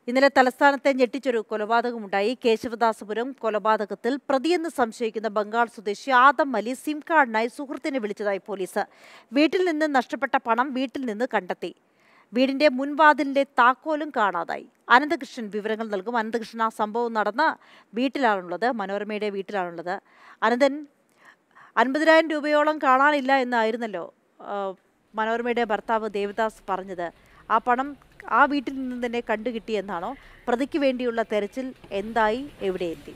ഇന്നലെ തലസ്ഥാനത്തെ ഞെട്ടിച്ചൊരു കൊലപാതകമുണ്ടായി. കേശവദാസപുരം കൊലപാതകത്തിൽ പ്രതിയെന്ന് സംശയിക്കുന്ന ബംഗാൾ സ്വദേശി ആദം അലി സിം കാർഡിനായി സുഹൃത്തിനെ വിളിച്ചതായി പോലീസ്. വീട്ടിൽ നിന്ന് നഷ്ടപ്പെട്ട പണം വീട്ടിൽ നിന്ന് കണ്ടെത്തി. വീടിന്റെ മുൻവാതിലിന്റെ താക്കോലും കാണാതായി. അനന്തകൃഷ്ണൻ വിവരങ്ങൾ നൽകും. അനന്തകൃഷ്ണൻ, ആ സംഭവം നടന്ന വീട്ടിലാണുള്ളത്, മനോരമയുടെ വീട്ടിലാണുള്ളത്. അനന്തൻ, 50,000 രൂപയോളം കാണാനില്ല എന്നായിരുന്നല്ലോ മനോരമയുടെ ഭർത്താവ് ദേവദാസ് പറഞ്ഞത്. ആ പണം ആ വീട്ടിൽ നിന്ന് തന്നെ കണ്ടുകിട്ടിയെന്നാണോ? പ്രതിക്ക് വേണ്ടിയുള്ള തെരച്ചിൽ എന്തായി, എവിടെ എത്തി?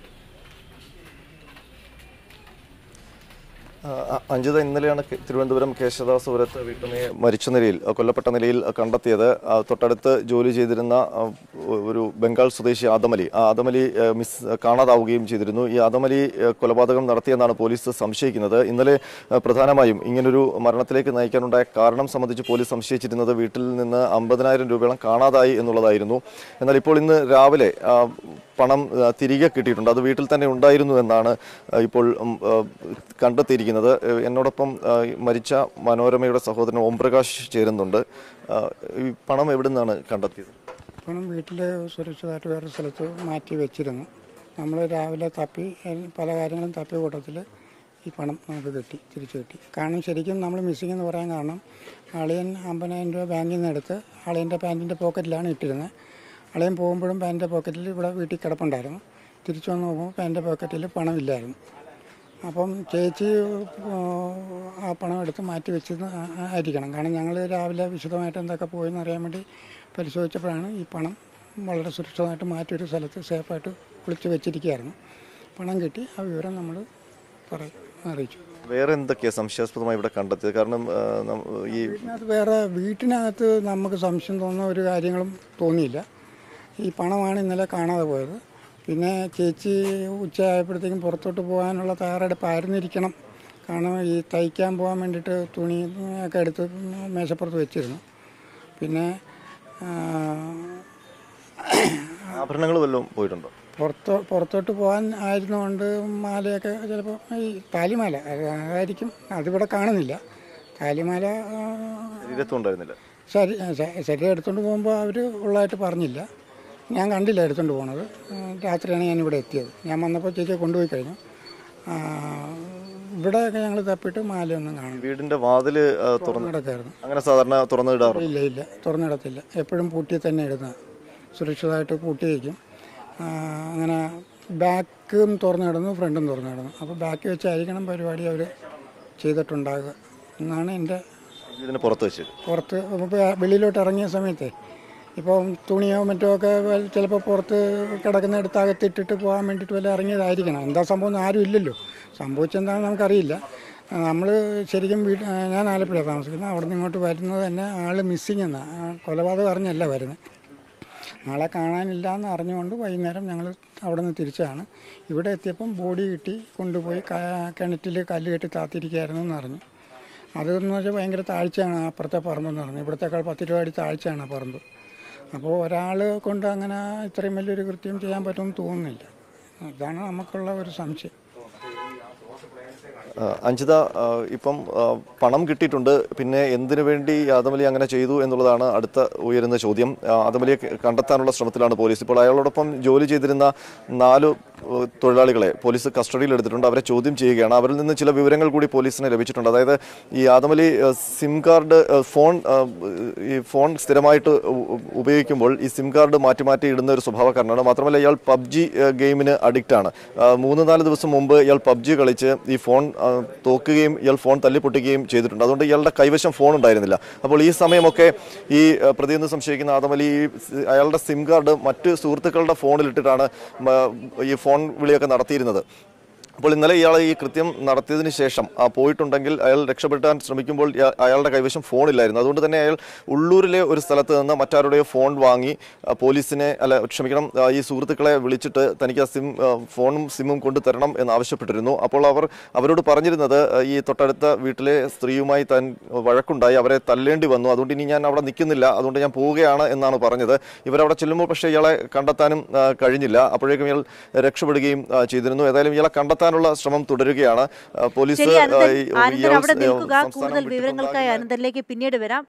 അഞ്ജിത, ഇന്നലെയാണ് തിരുവനന്തപുരം കേശവദാസപുരത്ത് വീട്ടിനെ മരിച്ച നിലയിൽ, കൊല്ലപ്പെട്ട നിലയിൽ കണ്ടെത്തിയത്. തൊട്ടടുത്ത് ജോലി ചെയ്തിരുന്ന ഒരു ബംഗാൾ സ്വദേശി ആദമലി, ആ ആദമലി കാണാതാവുകയും ചെയ്തിരുന്നു. ഈ ആദമലി കൊലപാതകം നടത്തിയെന്നാണ് പോലീസ് സംശയിക്കുന്നത്. ഇന്നലെ പ്രധാനമായും ഇങ്ങനൊരു മരണത്തിലേക്ക് നയിക്കാനുണ്ടായ കാരണം സംബന്ധിച്ച് പോലീസ് സംശയിച്ചിരുന്നത് വീട്ടിൽ നിന്ന് 50,000 രൂപയോളം കാണാതായി എന്നുള്ളതായിരുന്നു. എന്നാൽ ഇപ്പോൾ ഇന്ന് രാവിലെ പണം തിരികെ കിട്ടിയിട്ടുണ്ട്. അത് വീട്ടിൽ തന്നെ ഉണ്ടായിരുന്നു എന്നാണ് ഇപ്പോൾ കണ്ടെത്തിയിരിക്കുന്നത്. എന്നോടൊപ്പം മരിച്ച മനോരമയുടെ സഹോദരൻ ഓംപ്രകാശ് ചേരുന്നുണ്ട്. ഈ പണം എവിടെ നിന്നാണ് കണ്ടെത്തിയത്? പണം വീട്ടിൽ സുരക്ഷിതമായിട്ട് വേറെ സ്ഥലത്ത് മാറ്റി വെച്ചിരുന്നു. നമ്മൾ രാവിലെ തപ്പി പല കാര്യങ്ങളും തപ്പിയ കൂട്ടത്തിൽ ഈ പണം നമുക്ക് തിരിച്ചു കിട്ടി. കാരണം ശരിക്കും നമ്മൾ മിസ്സിംഗ് എന്ന് പറയാൻ കാരണം, അളിയൻ 50,000 രൂപ ബാങ്കിൽ നിന്ന് എടുത്ത് അളിയൻ്റെ പാൻറ്റിൻ്റെ പോക്കറ്റിലാണ് ഇട്ടിരുന്നത്. അളിയൻ പോകുമ്പോഴും പാൻറ്റിൻ്റെ പോക്കറ്റിൽ ഇവിടെ വീട്ടിൽ കിടപ്പുണ്ടായിരുന്നു. തിരിച്ചു വന്ന് നോക്കുമ്പോൾ പാൻറ്റിൻ്റെ പോക്കറ്റിൽ പണമില്ലായിരുന്നു. അപ്പം ചേച്ചി ആ പണം എടുത്ത് മാറ്റി വെച്ചത് ആയിരിക്കണം. കാരണം ഞങ്ങൾ രാവിലെ വിശദമായിട്ട് എന്തൊക്കെ പോയെന്ന് അറിയാൻ വേണ്ടി പരിശോധിച്ചപ്പോഴാണ് ഈ പണം വളരെ സുരക്ഷിതമായിട്ട് മാറ്റിയൊരു സ്ഥലത്ത് സേഫായിട്ട് ഒളിച്ച് വെച്ചിരിക്കുകയായിരുന്നു. പണം കിട്ടി. ആ വിവരം നമ്മൾ അറിയിച്ചു. വേറെ എന്തൊക്കെയാണ് സംശയാസ്പദമായി ഇവിടെ കണ്ടെത്തിയത്? കാരണം ഈ വീട്ടിനകത്ത് നമുക്ക് സംശയം തോന്നുന്ന ഒരു കാര്യങ്ങളും തോന്നിയില്ല. ഈ പണമാണ് ഇന്നലെ കാണാതെ പോയത്. പിന്നെ ചേച്ചി ഉച്ചയായപ്പോഴത്തേക്കും പുറത്തോട്ട് പോകാനുള്ള തയ്യാറെടുപ്പായിരുന്നിരിക്കണം. കാരണം ഈ തയ്ക്കാൻ പോകാൻ വേണ്ടിയിട്ട് തുണി ഒക്കെ എടുത്ത് മേശപ്പുറത്ത് വെച്ചിരുന്നു. പിന്നെ ആഭരണങ്ങൾ വല്ലതും പോയിട്ടുണ്ടോ? പുറത്തോട്ട് പോകാൻ ആയിരുന്നുകൊണ്ട് മാലയൊക്കെ ചിലപ്പോൾ ഈ താലിമാല അതായിരിക്കും. അതിവിടെ കാണുന്നില്ല. താലിമാല ശരീരം എടുത്തുകൊണ്ട് പോകുമ്പോൾ അവർ ഉള്ളതായിട്ട് പറഞ്ഞില്ല. ഞാൻ കണ്ടില്ല എടുത്തുകൊണ്ട് പോണത്. രാത്രിയാണ് ഞാനിവിടെ എത്തിയത്. ഞാൻ വന്നപ്പോൾ ചേച്ചിയെ കൊണ്ടുപോയി കഴിഞ്ഞു. ഇവിടെയൊക്കെ ഞങ്ങൾ തപ്പിയിട്ട് മാലയൊന്നും കാണും. വീടിൻ്റെ വാതിൽ തുറന്നിടക്കായിരുന്നു. അങ്ങനെ സാധാരണ തുറന്നിടാറില്ല? ഇല്ല, തുറന്നിടത്തില്ല. എപ്പോഴും പൂട്ടി തന്നെ ഇടുന്നത്. സുരക്ഷിതമായിട്ട് പൂട്ടി വയ്ക്കും. അങ്ങനെ ബാക്കും തുറന്നിടുന്നു, ഫ്രണ്ടും തുറന്നിടുന്നു. അപ്പോൾ ബാക്ക് വെച്ചായിരിക്കണം പരിപാടി അവർ ചെയ്തിട്ടുണ്ടാകുക എന്നാണ് എൻ്റെ. പുറത്ത് വെളിയിലോട്ട് ഇറങ്ങിയ സമയത്തെ ഇപ്പോൾ തുണിയോ മറ്റോ ഒക്കെ ചിലപ്പോൾ പുറത്ത് കിടക്കുന്ന എടുത്ത് അകത്തിട്ടിട്ട് പോകാൻ വേണ്ടിയിട്ട് വല്ല ഇറങ്ങിയതായിരിക്കണം. എന്താ സംഭവം ആരും ഇല്ലല്ലോ. സംഭവിച്ചെന്താണെന്ന് നമുക്കറിയില്ല. നമ്മൾ ശരിക്കും ഞാൻ ആലപ്പുഴ താമസിക്കുന്നത്. അവിടെ നിന്ന് ഇങ്ങോട്ട് വരുന്നത് തന്നെ ആൾ മിസ്സിങ് എന്നാണ്. കൊലപാതകം അറിഞ്ഞല്ല വരുന്നത്. ആളെ കാണാനില്ല എന്ന് അറിഞ്ഞുകൊണ്ട് വൈകുന്നേരം ഞങ്ങൾ അവിടെ നിന്ന് തിരിച്ചാണ്. ഇവിടെ എത്തിയപ്പം ബോഡി കിട്ടി കൊണ്ടുപോയി കിണറ്റിൽ കല്ല് കെട്ടി താത്തിരിക്കുകയായിരുന്നു എന്ന് അറിഞ്ഞു. അതെന്ന് വെച്ചാൽ ഭയങ്കര താഴ്ചയാണ് അപ്പുറത്തെ പറമ്പെന്ന് പറഞ്ഞു. ഇവിടത്തേക്കാൾ 10 രൂപ അടി താഴ്ചയാണ് ആ പറമ്പ്. അപ്പോൾ ഒരാൾ കൊണ്ട് അങ്ങനെ ഇത്രയും വലിയൊരു കൃത്യം ചെയ്യാൻ പറ്റുമെന്ന് തോന്നുന്നില്ല. അതാണ് നമുക്കുള്ള ഒരു സംശയം. അഞ്ജിത, ഇപ്പം പണം കിട്ടിയിട്ടുണ്ട്. പിന്നെ എന്തിനു വേണ്ടി ആദമലി അങ്ങനെ ചെയ്തു എന്നുള്ളതാണ് അടുത്ത ഉയരുന്ന ചോദ്യം. ആദമലിയെ കണ്ടെത്താനുള്ള ശ്രമത്തിലാണ് പോലീസ്. ഇപ്പോൾ അയാളോടൊപ്പം ജോലി ചെയ്തിരുന്ന 4 തൊഴിലാളികളെ പോലീസ് കസ്റ്റഡിയിൽ എടുത്തിട്ടുണ്ട്. അവരെ ചോദ്യം ചെയ്യുകയാണ്. അവരിൽ നിന്ന് ചില വിവരങ്ങൾ കൂടി പോലീസിന് ലഭിച്ചിട്ടുണ്ട്. അതായത് ഈ ആദമലി സിം കാർഡ് ഈ ഫോൺ സ്ഥിരമായിട്ട് ഉപയോഗിക്കുമ്പോൾ ഈ സിം കാർഡ് മാറ്റി മാറ്റി ഇടുന്ന ഒരു സ്വഭാവക്കാരനാണ്. മാത്രമല്ല ഇയാൾ പബ്ജി ഗെയിമിന് അഡിക്റ്റാണ്. 3-4 ദിവസം മുമ്പ് ഇയാൾ പബ്ജി കളിച്ച് ഈ ഫോൺ തോക്കുകയും ഇയാൾ ഫോൺ തല്ലിപ്പൊട്ടിക്കുകയും ചെയ്തിട്ടുണ്ട്. അതുകൊണ്ട് ഇയാളുടെ കൈവശം ഫോൺ ഉണ്ടായിരുന്നില്ല. അപ്പോൾ ഈ സമയമൊക്കെ ഈ പ്രതിയെന്ന് സംശയിക്കുന്ന ആദമലി അയാളുടെ സിം കാർഡ് മറ്റ് സുഹൃത്തുക്കളുടെ ഫോണിലിട്ടിട്ടാണ് ഈ ഫോൺ വിളിയൊക്കെ നടത്തിയിരുന്നത്. അപ്പോൾ ഇന്നലെ ഇയാൾ ഈ കൃത്യം നടത്തിയതിന് ശേഷം പോയിട്ടുണ്ടെങ്കിൽ അയാൾ രക്ഷപ്പെടാൻ ശ്രമിക്കുമ്പോൾ അയാളുടെ കൈവശം ഫോണില്ലായിരുന്നു. അതുകൊണ്ട് തന്നെ അയാൾ ഉള്ളൂരിലെ ഒരു സ്ഥലത്ത് നിന്ന് മറ്റാരുടെയോ ഫോൺ വാങ്ങി പോലീസിനെ ഈ സുഹൃത്തുക്കളെ വിളിച്ചിട്ട് തനിക്ക് ആ ഫോണും സിമ്മും കൊണ്ടുതരണം എന്നാവശ്യപ്പെട്ടിരുന്നു. അപ്പോൾ അവരോട് പറഞ്ഞിരുന്നത് ഈ തൊട്ടടുത്ത വീട്ടിലെ സ്ത്രീയുമായി താൻ വഴക്കുണ്ടായി, അവരെ തല്ലേണ്ടി വന്നു, അതുകൊണ്ട് ഇനി ഞാൻ അവിടെ നിൽക്കുന്നില്ല, അതുകൊണ്ട് ഞാൻ പോവുകയാണ് എന്നാണ് പറഞ്ഞത്. ഇവരവിടെ ചെല്ലുമ്പോൾ പക്ഷേ ഇയാളെ കണ്ടെത്താനും കഴിഞ്ഞില്ല. അപ്പോഴേക്കും ഇയാൾ രക്ഷപ്പെടുകയും ചെയ്തിരുന്നു. ഏതായാലും ഇയാളെ കണ്ടെത്താനുള്ള ശ്രമം തുടരുകയാണ് പോലീസ്. കൂടുതൽ വിവരങ്ങൾക്കായി അനന്തരിലേക്ക് പിന്നീട് വരാം.